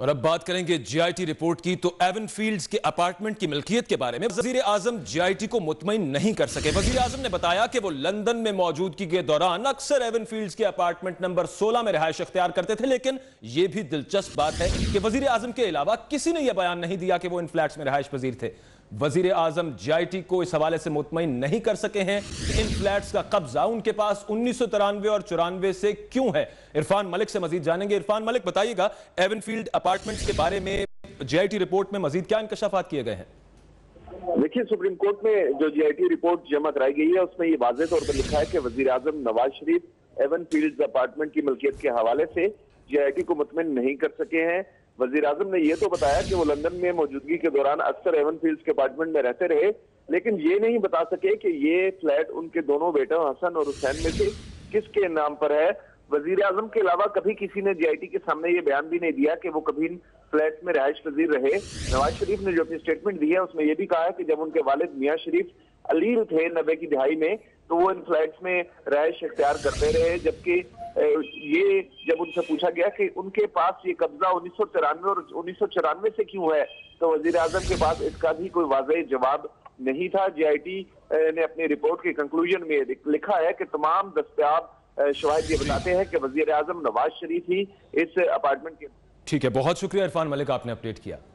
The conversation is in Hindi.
और अब बात करेंगे जीआईटी रिपोर्ट की। तो एवन फील्ड्स के अपार्टमेंट की मिल्कियत के बारे में वजीर आजम जीआईटी को मुतमईन नहीं कर सके। वजीर आजम ने बताया कि वो लंदन में मौजूदगी के दौरान अक्सर एवन फील्ड्स के अपार्टमेंट नंबर 16 में रिहाइश इख्तियार करते थे, लेकिन यह भी दिलचस्प बात है कि वजीर आजम के अलावा किसी ने यह बयान नहीं दिया कि वो इन फ्लैट्स में रिहाइश पजीर थे। वजीर आजम जीआईटी को इस हवाले से मुतमईन नहीं कर सके हैं कि इन फ्लैट्स का कब्जा उनके पास 1993 और 94 से क्यों है। इरफान मलिक से मजीद जानेंगे। इरफान मलिक, बताइएगा एवनफील्ड अपार्टमेंट्स के बारे में जीआईटी रिपोर्ट में मजीद क्या इंकशाफात किए गए हैं? देखिए, सुप्रीम कोर्ट में जो जीआईटी रिपोर्ट जमा कराई गई है उसमें ये वाज़ेह तौर पर लिखा है कि वजीर आजम Nawaz Sharif Avenfields apartment की मिल्कियत के हवाले से जीआईटी को मुतमईन नहीं कर सके हैं। वजीर आजम ने यह तो बताया कि वो लंदन में मौजूदगी के दौरान अक्सर एवन फील्ड्स के अपार्टमेंट में रहते रहे, लेकिन ये नहीं बता सके कि ये फ्लैट उनके दोनों बेटों हसन और हुसैन में से किसके नाम पर है। वजीर आजम के अलावा कभी किसी ने जीआईटी के सामने ये बयान भी नहीं दिया कि वो कभी इन फ्लैट्स में रिहाइश पजीर रहे। नवाज शरीफ ने जो अपनी स्टेटमेंट दी है उसमें यह भी कहा है कि जब उनके वालिद मियां शरीफ अलीर थे 90 की दहाई में, तो वो इन फ्लैट्स में रिहाइश इख्तियार करते रहे। जबकि ये जब उनसे पूछा गया कि उनके पास ये कब्जा 1993 और 1994 से क्यों है, तो वजीर आजम के पास इसका भी कोई वाज़ेह जवाब नहीं था। जीआईटी ने अपनी रिपोर्ट के कंक्लूजन में लिखा है कि तमाम दस्तयाब शवाहिद ये बताते हैं कि वजीर आजम नवाज शरीफ ही इस अपार्टमेंट के। ठीक है, बहुत शुक्रिया इरफान मलिक, आपने अपडेट किया।